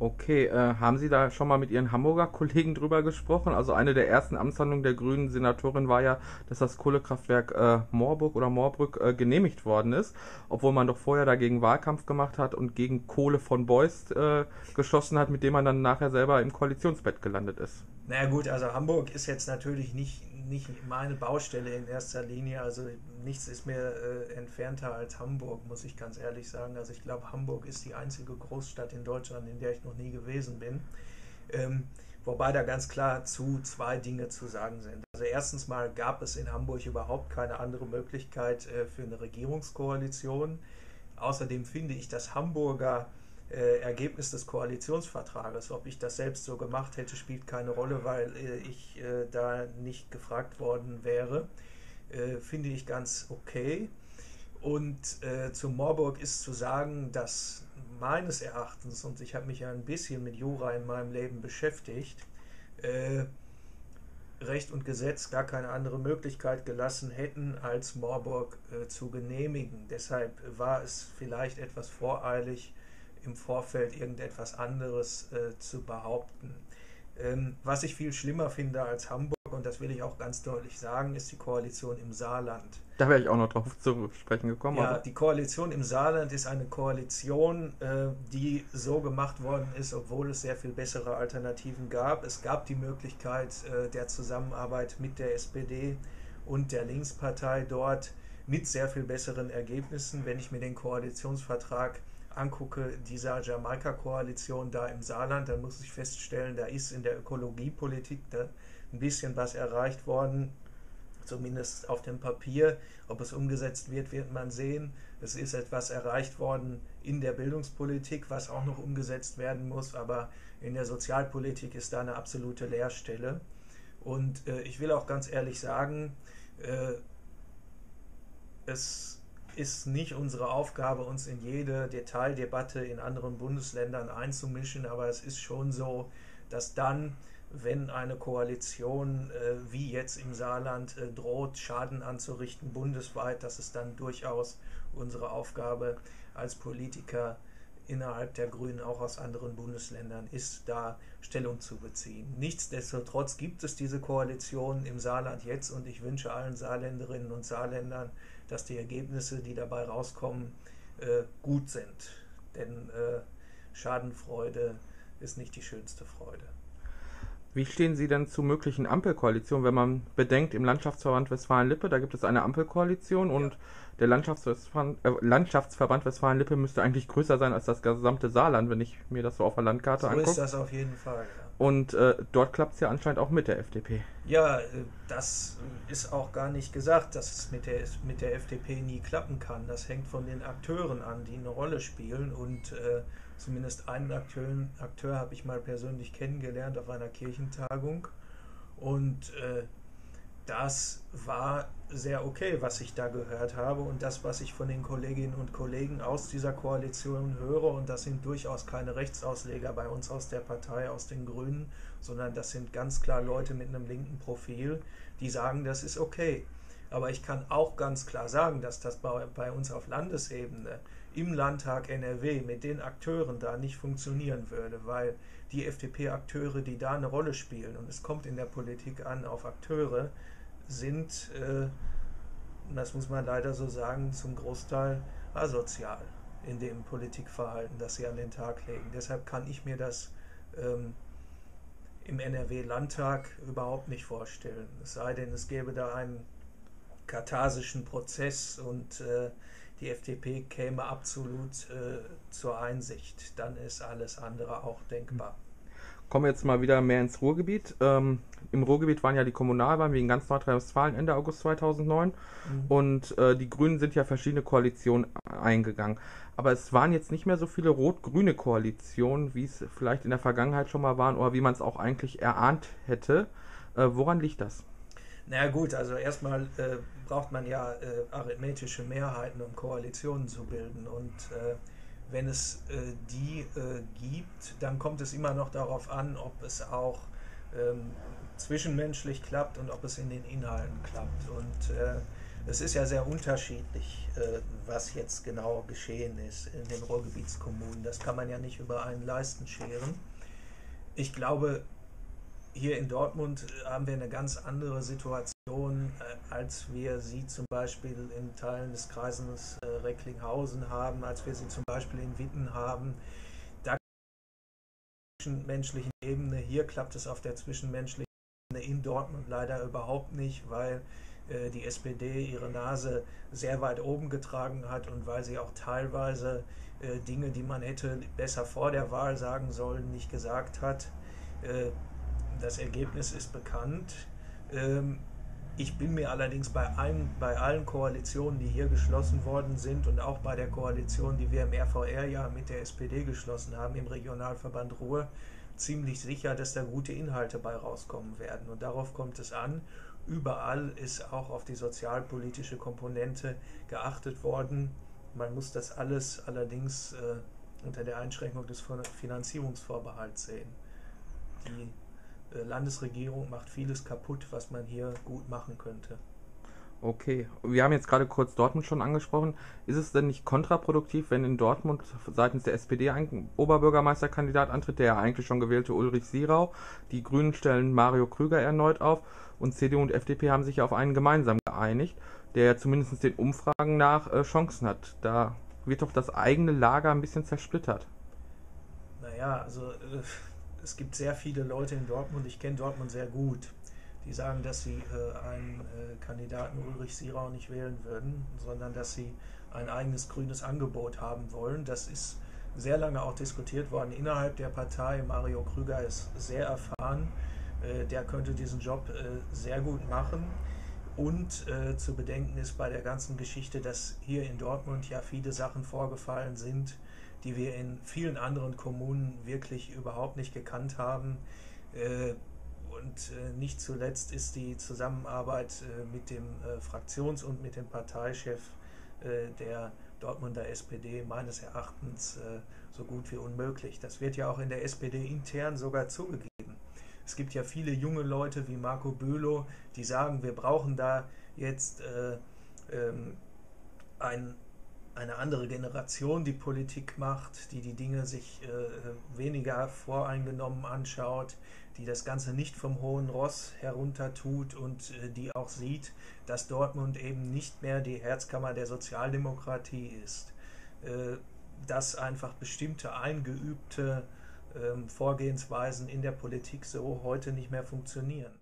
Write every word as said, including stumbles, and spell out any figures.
Okay, äh, haben Sie da schon mal mit Ihren Hamburger Kollegen drüber gesprochen? Also eine der ersten Amtshandlungen der grünen Senatorin war ja, dass das Kohlekraftwerk äh, Moorburg oder Moorbrück äh, genehmigt worden ist, obwohl man doch vorher dagegen Wahlkampf gemacht hat und gegen Kohle von Beust äh, geschossen hat, mit dem man dann nachher selber im Koalitionsbett gelandet ist. Naja gut, also Hamburg ist jetzt natürlich nicht, nicht meine Baustelle in erster Linie. Also nichts ist mir äh, entfernter als Hamburg, muss ich ganz ehrlich sagen. Also ich glaube, Hamburg ist die einzige Großstadt in Deutschland, in der ich noch nie gewesen bin. Ähm, Wobei da ganz klar zu zwei Dinge zu sagen sind. Also erstens mal gab es in Hamburg überhaupt keine andere Möglichkeit äh, für eine Regierungskoalition. Außerdem finde ich das Hamburger äh, Ergebnis des Koalitionsvertrages, ob ich das selbst so gemacht hätte, spielt keine Rolle, weil äh, ich äh, da nicht gefragt worden wäre. Äh, finde ich ganz okay. Und äh, zu Moorburg ist zu sagen, dass meines Erachtens, und ich habe mich ja ein bisschen mit Jura in meinem Leben beschäftigt, äh, Recht und Gesetz gar keine andere Möglichkeit gelassen hätten, als Moorburg äh, zu genehmigen. Deshalb war es vielleicht etwas voreilig, im Vorfeld irgendetwas anderes äh, zu behaupten. Ähm, was ich viel schlimmer finde als Hamburg, und das will ich auch ganz deutlich sagen, ist die Koalition im Saarland. Da wäre ich auch noch drauf zu sprechen gekommen, Ja, aber die Koalition im Saarland ist eine Koalition, äh, die so gemacht worden ist, obwohl es sehr viel bessere Alternativen gab. Es gab die Möglichkeit äh, der Zusammenarbeit mit der S P D und der Linkspartei dort mit sehr viel besseren Ergebnissen. Wenn ich mir den Koalitionsvertrag angucke, dieser Jamaika-Koalition da im Saarland, dann muss ich feststellen, da ist in der Ökologiepolitik da ein bisschen was erreicht worden, zumindest auf dem Papier. Ob es umgesetzt wird, wird man sehen. Es ist etwas erreicht worden in der Bildungspolitik, was auch noch umgesetzt werden muss, aber in der Sozialpolitik ist da eine absolute Leerstelle. Und äh, ich will auch ganz ehrlich sagen, äh, es ist nicht unsere Aufgabe, uns in jede Detaildebatte in anderen Bundesländern einzumischen, aber es ist schon so, dass dann, wenn eine Koalition äh, wie jetzt im Saarland äh, droht, Schaden anzurichten bundesweit, dass es dann durchaus unsere Aufgabe als Politiker innerhalb der Grünen auch aus anderen Bundesländern ist, da Stellung zu beziehen. Nichtsdestotrotz gibt es diese Koalition im Saarland jetzt und ich wünsche allen Saarländerinnen und Saarländern, dass die Ergebnisse, die dabei rauskommen, äh, gut sind. Denn äh, Schadenfreude ist nicht die schönste Freude. wie stehen Sie denn zu möglichen Ampelkoalitionen, wenn man bedenkt, im Landschaftsverband Westfalen-Lippe, da gibt es eine Ampelkoalition Ja. und der Landschaftsverband, äh, Landschaftsverband Westfalen-Lippe müsste eigentlich größer sein als das gesamte Saarland, wenn ich mir das so auf der Landkarte So ist angucke. das auf jeden Fall. Ja. Und äh, dort klappt es ja anscheinend auch mit der F D P. Ja, äh, das ist auch gar nicht gesagt, dass es mit der, mit der F D P nie klappen kann. Das hängt von den Akteuren an, die eine Rolle spielen. Und äh, zumindest einen Akteur, Akteur habe ich mal persönlich kennengelernt auf einer Kirchentagung. Und äh, das war sehr okay, was ich da gehört habe. Und das, was ich von den Kolleginnen und Kollegen aus dieser Koalition höre, und das sind durchaus keine Rechtsausleger bei uns aus der Partei, aus den Grünen, sondern das sind ganz klar Leute mit einem linken Profil, die sagen, das ist okay. Aber ich kann auch ganz klar sagen, dass das bei, bei uns auf Landesebene im Landtag N R W mit den Akteuren da nicht funktionieren würde, weil die F D P-Akteure, die da eine Rolle spielen, und es kommt in der Politik an auf Akteure, sind, äh, das muss man leider so sagen, zum Großteil asozial in dem Politikverhalten, das sie an den Tag legen. Deshalb kann ich mir das ähm, im N R W-Landtag überhaupt nicht vorstellen. Es sei denn, es gäbe da einen katharsischen Prozess und äh, die F D P käme absolut äh, zur Einsicht. Dann ist alles andere auch denkbar. Kommen wir jetzt mal wieder mehr ins Ruhrgebiet. Ähm, Im Ruhrgebiet waren ja die Kommunalwahlen wegen ganz Nordrhein-Westfalen Ende August zweitausendneun Mhm. und äh, die Grünen sind ja verschiedene Koalitionen eingegangen. Aber es waren jetzt nicht mehr so viele rot-grüne Koalitionen, wie es vielleicht in der Vergangenheit schon mal waren oder wie man es auch eigentlich erahnt hätte. Äh, woran liegt das? Na ja, gut, also erstmal äh, braucht man ja äh, arithmetische Mehrheiten, um Koalitionen zu bilden. Und äh, wenn es äh, die äh, gibt, dann kommt es immer noch darauf an, ob es auch ähm, zwischenmenschlich klappt und ob es in den Inhalten klappt. Und äh, Es ist ja sehr unterschiedlich, äh, was jetzt genau geschehen ist in den Ruhrgebietskommunen. Das kann man ja nicht über einen Leisten scheren. Ich glaube, hier in Dortmund haben wir eine ganz andere Situation, äh, als wir sie zum Beispiel in Teilen des Kreises äh, Recklinghausen haben, als wir sie zum Beispiel in Witten haben. Da zwischenmenschlichen Ebene, hier klappt es auf der zwischenmenschlichen Ebene in Dortmund leider überhaupt nicht, weil äh, die S P D ihre Nase sehr weit oben getragen hat und weil sie auch teilweise äh, Dinge, die man hätte besser vor der Wahl sagen sollen, nicht gesagt hat. Äh, das Ergebnis ist bekannt. Ähm, Ich bin mir allerdings bei, ein, bei allen Koalitionen, die hier geschlossen worden sind und auch bei der Koalition, die wir im R V R ja mit der S P D geschlossen haben, im Regionalverband Ruhr, ziemlich sicher, dass da gute Inhalte bei rauskommen werden. Und darauf kommt es an. Überall ist auch auf die sozialpolitische Komponente geachtet worden. Man muss das alles allerdings äh, unter der Einschränkung des Finanzierungsvorbehalts sehen. Die Landesregierung macht vieles kaputt, was man hier gut machen könnte. Okay, wir haben jetzt gerade kurz Dortmund schon angesprochen. Ist es denn nicht kontraproduktiv, wenn in Dortmund seitens der S P D ein Oberbürgermeisterkandidat antritt, der ja eigentlich schon gewählte Ulrich Sirau? Die Grünen stellen Mario Krüger erneut auf und C D U und F D P haben sich ja auf einen gemeinsam geeinigt, der ja zumindest den Umfragen nach äh, Chancen hat. Da wird doch das eigene Lager ein bisschen zersplittert. Naja, also äh, es gibt sehr viele Leute in Dortmund, ich kenne Dortmund sehr gut, die sagen, dass sie äh, einen äh, Kandidaten Ulrich Sirau nicht wählen würden, sondern dass sie ein eigenes grünes Angebot haben wollen. Das ist sehr lange auch diskutiert worden innerhalb der Partei. Mario Krüger ist sehr erfahren, äh, der könnte diesen Job äh, sehr gut machen. Und äh, zu bedenken ist bei der ganzen Geschichte, dass hier in Dortmund ja viele Sachen vorgefallen sind, die wir in vielen anderen Kommunen wirklich überhaupt nicht gekannt haben. Äh, und äh, nicht zuletzt ist die Zusammenarbeit äh, mit dem äh, Fraktions- und mit dem Parteichef äh, der Dortmunder S P D meines Erachtens äh, so gut wie unmöglich. Das wird ja auch in der S P D intern sogar zugegeben. Es gibt ja viele junge Leute wie Marco Bülow, die sagen, wir brauchen da jetzt äh, ähm, ein eine andere Generation, die Politik macht, die die Dinge sich äh, weniger voreingenommen anschaut, die das Ganze nicht vom hohen Ross herunter tut und äh, die auch sieht, dass Dortmund eben nicht mehr die Herzkammer der Sozialdemokratie ist. Äh, dass einfach bestimmte eingeübte äh, Vorgehensweisen in der Politik so heute nicht mehr funktionieren.